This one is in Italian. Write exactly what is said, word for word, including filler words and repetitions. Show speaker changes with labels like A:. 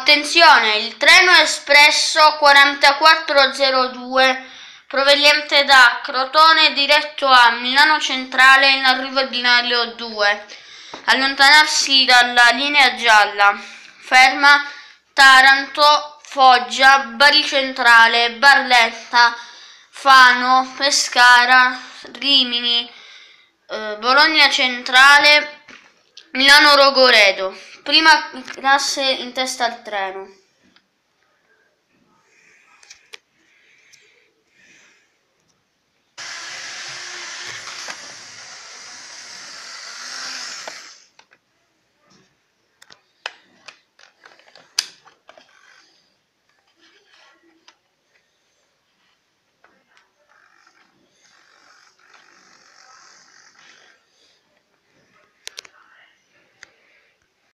A: Attenzione, il treno espresso quarantaquattro zero due proveniente da Crotone diretto a Milano Centrale in arrivo binario due. Allontanarsi dalla linea gialla. Ferma Taranto, Foggia, Bari Centrale, Barletta, Fano, Pescara, Rimini, eh, Bologna Centrale, Milano Rogoredo. Prima classe in testa al treno.